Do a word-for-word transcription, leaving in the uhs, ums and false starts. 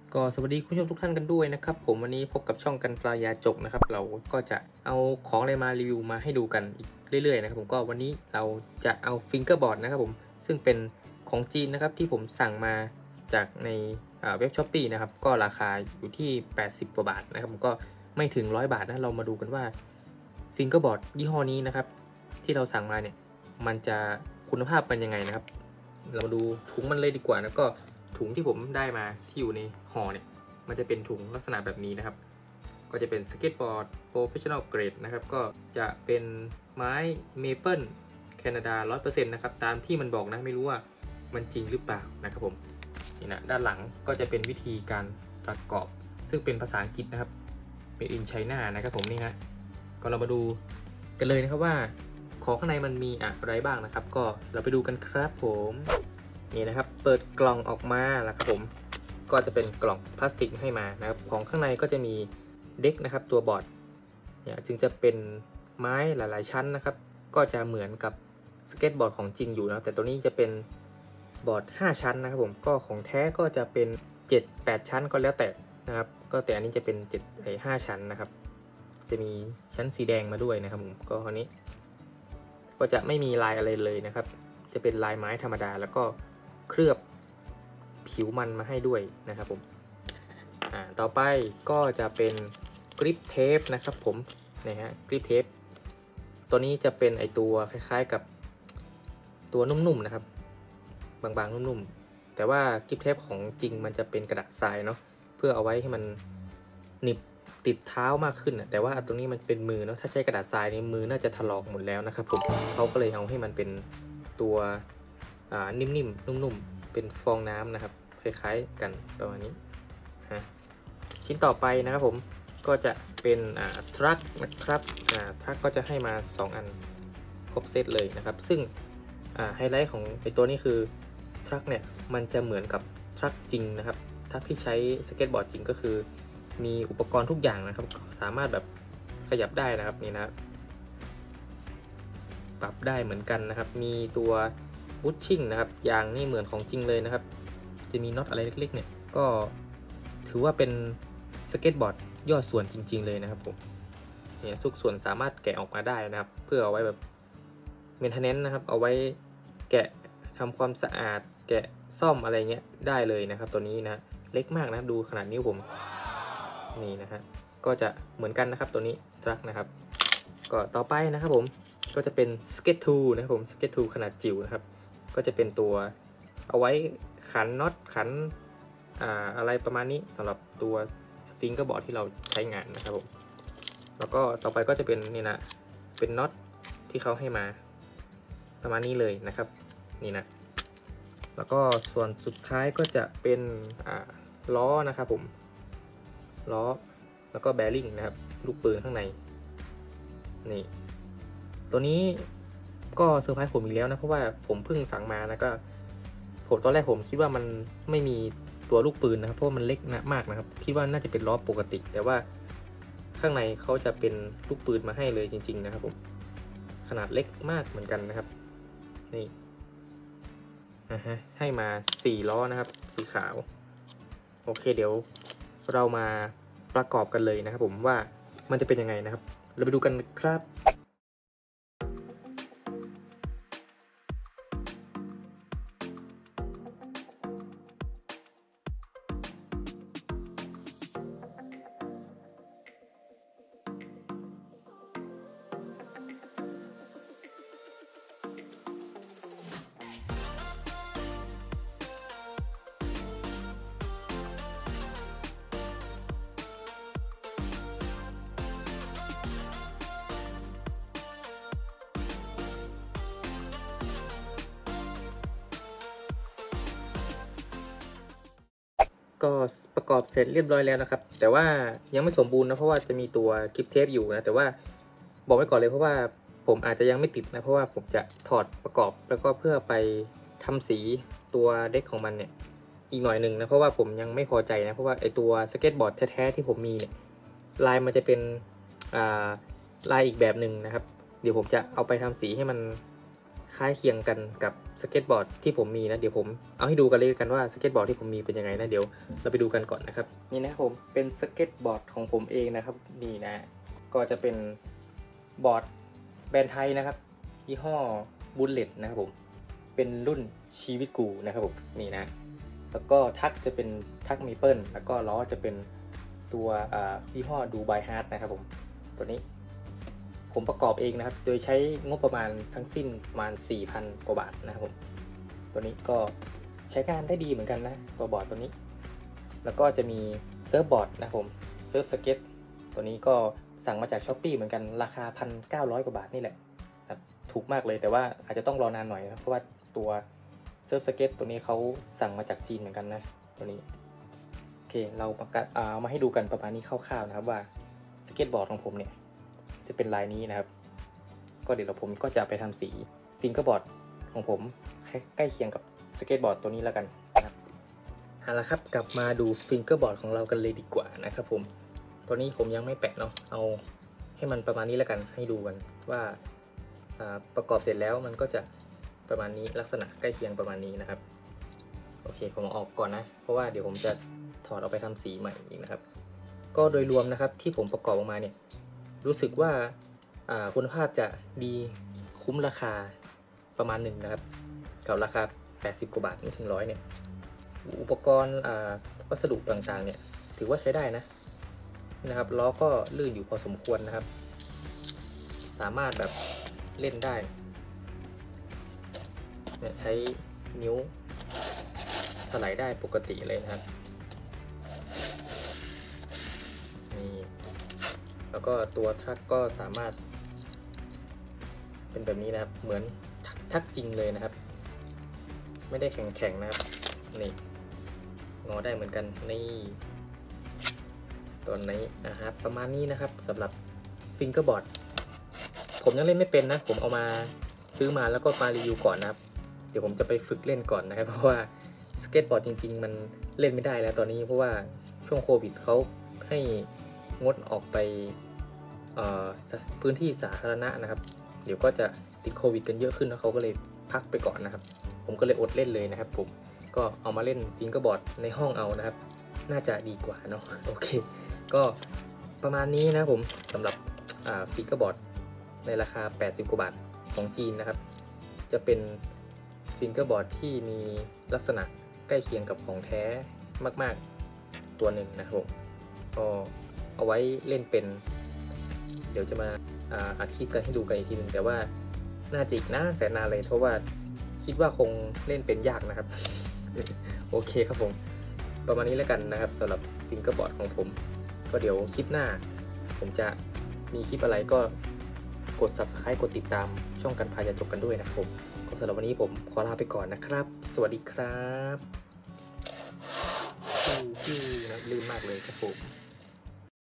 ก็สวัสดีคุณผู้ชมทุกท่านกันด้วยนะครับผมวันนี้พบกับช่องกันปลายาจกนะครับเราก็จะเอาของอะไรมารีวิวมาให้ดูกันอีกเรื่อยๆนะครับผมก็วันนี้เราจะเอาฟิงเกอร์บอร์ดนะครับผมซึ่งเป็นของจีนนะครับที่ผมสั่งมาจากในเว็บช้อปปี้นะครับก็ราคาอยู่ที่แปดสิบกว่าบาทนะครับผมก็ไม่ถึงร้อยบาทนะเรามาดูกันว่าฟิงเกอร์บอร์ดยี่ห้อนี้นะครับที่เราสั่งมาเนี่ยมันจะคุณภาพเป็นยังไงนะครับเรามาดูถุงมันเลยดีกว่านะก็ถุงที่ผมได้มาที่อยู่ในห่อเนี่ยมันจะเป็นถุงลักษณะแบบนี้นะครับก็จะเป็นสเก็ตบอร์ดโปรเฟชชั่นอลเกรดนะครับก็จะเป็นไม้เมเปิลแคนาดา ร้อยเปอร์เซ็นต์ นะครับตามที่มันบอกนะไม่รู้ว่ามันจริงหรือเปล่านะครับผมนี่นะด้านหลังก็จะเป็นวิธีการประกอบซึ่งเป็นภาษาอังกฤษนะครับ Made in China นะครับผมนี่ฮะก็เรามาดูกันเลยนะครับว่าของข้างในมันมีอะไรบ้างนะครับก็เราไปดูกันครับผมนี่นะครับเปิดกล่องออกมาแล้วครับผมก็จะเป็นกล่องพลาสติกให้มานะครับของข้างในก็จะมีเด็กนะครับตัวบอร์ดเนี่ยจึงจะเป็นไม้หลายๆชั้นนะครับก็จะเหมือนกับสเก็ตบอร์ดของจริงอยู่นะแต่ตัวนี้จะเป็นบอร์ดห้าชั้นนะครับผมก็ของแท้ก็จะเป็นเจ็ด แปดชั้นก็แล้วแต่นะครับก็แต่อันนี้จะเป็นเจ็ดไอ้ห้าชั้นนะครับจะมีชั้นสีแดงมาด้วยนะครับผมก็คราวนี้ก็จะไม่มีลายอะไรเลยนะครับจะเป็นลายไม้ธรรมดาแล้วก็เคลือบผิวมันมาให้ด้วยนะครับผมอ่าต่อไปก็จะเป็นกริปเทปนะครับผมนะฮะกริปเทปตัวนี้จะเป็นไอตัวคล้ายๆกับตัวนุ่มๆนะครับบางๆนุ่มๆแต่ว่ากริปเทปของจริงมันจะเป็นกระดาษทรายเนาะเพื่อเอาไว้ให้มันหนีบติดเท้ามากขึ้นนะแต่ว่าตรงนี้มันเป็นมือเนาะถ้าใช้กระดาษทรายนี่มือน่าจะถลอกหมดแล้วนะครับผมเขาก็เลยเอาให้มันเป็นตัวอ่านิ่มๆนุ่มๆเป็นฟองน้ำนะครับคล้ายๆกันประมาณนี้ฮะชิ้นต่อไปนะครับผมก็จะเป็นอ่าทรัคนะครับอ่าทรัคก็จะให้มาสองอันครบเซตเลยนะครับซึ่งอ่าไฮไลท์ของไอตัวนี้คือทรัคเนี่ยมันจะเหมือนกับทรัคจริงนะครับทรัคที่ใช้สเก็ตบอร์ดจริงก็คือมีอุปกรณ์ทุกอย่างนะครับสามารถแบบขยับได้นะครับนี่นะปรับได้เหมือนกันนะครับมีตัวบูชชิ่งนะครับยางนี่เหมือนของจริงเลยนะครับจะมีน็อตอะไรเล็กๆเนี่ยก็ถือว่าเป็นสเก็ตบอร์ดย่อส่วนจริงๆเลยนะครับผมเนี่ยทุกส่วนสามารถแกะออกมาได้นะครับเพื่อเอาไว้แบบเมนเทนเนนซ์นะครับเอาไว้แกะทำความสะอาดแกะซ่อมอะไรเงี้ยได้เลยนะครับตัวนี้นะเล็กมากนะดูขนาดนิ้วผมนี่นะฮะก็จะเหมือนกันนะครับตัวนี้ทรัคนะครับก็ต่อไปนะครับผมก็จะเป็นสเก็ตทูนะครับผมสเก็ตทูขนาดจิ๋วนะครับก็จะเป็นตัวเอาไว้ขันน็อตขันอ่าอะไรประมาณนี้สำหรับตัวสฟิงเกอร์บอร์ดที่เราใช้งานนะครับผมแล้วก็ต่อไปก็จะเป็นนี่นะเป็นน็อตที่เขาให้มาประมาณนี้เลยนะครับนี่นะแล้วก็ส่วนสุดท้ายก็จะเป็นอ่าล้อนะครับผมล้อแล้วก็แบริ่งนะครับลูกปืนข้างในนี่ตัวนี้ก็เซอร์ไพรส์ผมอีกแล้วนะเพราะว่าผมเพิ่งสั่งมานะก็ผมตอนแรกผมคิดว่ามันไม่มีตัวลูกปืนนะครับเพราะมันเล็กนะมากนะครับคิดว่าน่าจะเป็นล้อปกติแต่ว่าข้างในเขาจะเป็นลูกปืนมาให้เลยจริงๆนะครับผมขนาดเล็กมากเหมือนกันนะครับนี่นะฮะให้มาสี่ล้อนะครับสีขาวโอเคเดี๋ยวเรามาประกอบกันเลยนะครับผมว่ามันจะเป็นยังไงนะครับเราไปดูกันครับก็ประกอบเสร็จเรียบร้อยแล้วนะครับแต่ว่ายังไม่สมบูรณ์นะเพราะว่าจะมีตัวคลิปเทปอยู่นะแต่ว่าบอกไว้ก่อนเลยเพราะว่าผมอาจจะยังไม่ติดนะเพราะว่าผมจะถอดประกอบแล้วก็เพื่อไปทำสีตัวเด็กของมันเนี่ยอีกหน่อยหนึ่งนะเพราะว่าผมยังไม่พอใจนะเพราะว่าไอตัวสเก็ตบอร์ดแท้ๆที่ผมมีเนี่ยลายมันจะเป็นอ่าลายอีกแบบหนึ่งนะครับเดี๋ยวผมจะเอาไปทำสีให้มันคล้ายเคียงกันกับสเก็ตบอร์ดที่ผมมีนะเดี๋ยวผมเอาให้ดูกันเลยกันว่าสเก็ตบอร์ดที่ผมมีเป็นยังไงนะเดี๋ยวเราไปดูกันก่อนนะครับนี่นะผมเป็นสเก็ตบอร์ดของผมเองนะครับนี่นะก็จะเป็นบอร์ดแบรนด์ไทยนะครับยี่ห้อบุลเลตนะครับผมเป็นรุ่นชีวิตกูนะครับผมนี่นะแล้วก็ทักจะเป็นทักเมเปิลแล้วก็ล้อจะเป็นตัวยี่ห้อดูไบฮาร์ดนะครับผมตัวนี้ผมประกอบเองนะครับโดยใช้งบประมาณทั้งสิ้นประมาณ สี่พัน กว่าบาทนะครับผมตัวนี้ก็ใช้งานได้ดีเหมือนกันนะตัวบอร์ดตัวนี้แล้วก็จะมีเซิร์ฟบอร์ดนะครับผมเซิร์ฟสเก็ตตัวนี้ก็สั่งมาจาก Shopee เหมือนกันราคา หนึ่งพันเก้าร้อย กว่าบาทนี่แหละครับถูกมากเลยแต่ว่าอาจจะต้องรอนานหน่อยนะเพราะว่าตัวเซิร์ฟสเก็ตตัวนี้เขาสั่งมาจากจีนเหมือนกันนะตัวนี้โอเคเราประกาศเอามาให้ดูกันประมาณนี้คร่าวๆนะครับว่าสเก็ตบอร์ดของผมเนี่ยจะเป็นลายนี้นะครับก็เดี๋ยวเราผมก็จะไปทำสีฟิงเกอร์บอร์ดของผมใกล้เคียงกับสเก็ตบอร์ดตัวนี้แล้วกันนะครับเอาละครับกลับมาดูฟิงเกอร์บอร์ดของเรากันเลยดีกว่านะครับผมตัวนี้ผมยังไม่แปะเนาะเอาให้มันประมาณนี้แล้วกันให้ดูกันว่าประกอบเสร็จแล้วมันก็จะประมาณนี้ลักษณะใกล้เคียงประมาณนี้นะครับโอเคผมเอาออกก่อนนะเพราะว่าเดี๋ยวผมจะถอดออกไปทำสีใหม่อีกนะครับก็โดยรวมนะครับที่ผมประกอบออกมาเนี่ยรู้สึกว่าคุณภาพจะดีคุ้มราคาประมาณหนึ่งนะครับกับราคาแปดสิบกว่าบาทไม่ถึงร้อยเนี่ยอุปกรณ์วัสดุต่างๆเนี่ยถือว่าใช้ได้นะนะครับล้อก็ลื่นอยู่พอสมควรนะครับสามารถแบบเล่นได้เนี่ยใช้นิ้วถลายได้ปกติเลยนะครับนี่แล้วก็ตัวทักก็สามารถเป็นแบบนี้นะครับเหมือนทักจริงเลยนะครับไม่ได้แข็งๆนะครับนี่งอได้เหมือนกันนี่ตัวนี้นะครับประมาณนี้นะครับสำหรับฟิงเกอร์บอร์ดผมยังเล่นไม่เป็นนะผมเอามาซื้อมาแล้วก็มารีวิวก่อนนะครับเดี๋ยวผมจะไปฝึกเล่นก่อนนะครับเพราะว่าสเก็ตบอร์ดจริงๆมันเล่นไม่ได้แล้วตอนนี้เพราะว่าช่วงโควิดเขาให้งดออกไปพื้นที่สาธารณะนะครับเดี๋ยวก็จะติดโควิดกันเยอะขึ้นแล้วเขาก็เลยพักไปก่อนนะครับผมก็เลยอดเล่นเลยนะครับผมก็เอามาเล่นฟิงเกอร์บอร์ดในห้องเอานะครับน่าจะดีกว่าเนาะโอเคก็ประมาณนี้นะผมสำหรับฟิงเกอร์บอร์ดในราคาแปดสิบกว่าบาทของจีนนะครับจะเป็นฟิงเกอร์บอร์ดที่มีลักษณะใกล้เคียงกับของแท้มากๆตัวหนึ่งนะครับผมก็เอาไว้เล่นเป็นเดี๋ยวจะมาอัดคลิปกันให้ดูกันอีกทีนึงแต่ว่าน่าจะอีกนะแสนนานเลยเพราะว่าคิดว่าคงเล่นเป็นยากนะครับ โอเคครับผมประมาณนี้แล้วกันนะครับสำหรับฟิงเกอร์บอร์ดของผมก็เดี๋ยวคลิปหน้าผมจะมีคลิปอะไรก็กด ซับสไครบ์ กดติดตามช่องกันพายาจบกันด้วยนะครับผมก็สำหรับวันนี้ผมขอลาไปก่อนนะครับสวัสดีครับฟิวฟิวนะลื่นมากเลยครับผม